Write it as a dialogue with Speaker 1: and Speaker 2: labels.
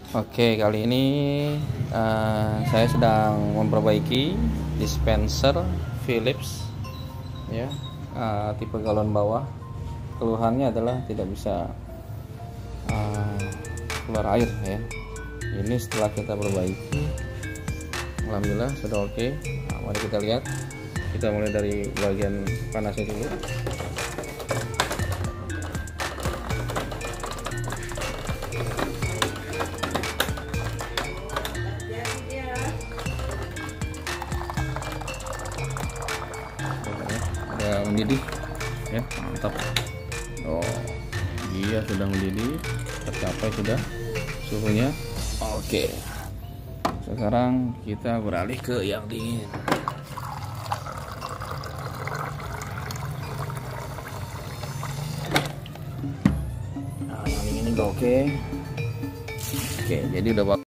Speaker 1: Oke, kali ini saya sedang memperbaiki dispenser Philips ya, tipe galon bawah. Keluhannya adalah tidak bisa keluar air ya. Ini setelah kita perbaiki, alhamdulillah sudah oke. Nah, mari kita lihat. Kita mulai dari bagian panasnya dulu. Udah mendidih ya, mantap. Oh iya, sudah mendidih, tercapai sudah suhunya. Oke, sekarang kita beralih ke yang dingin. Nah, yang dingin ini udah oke. Oke, jadi udah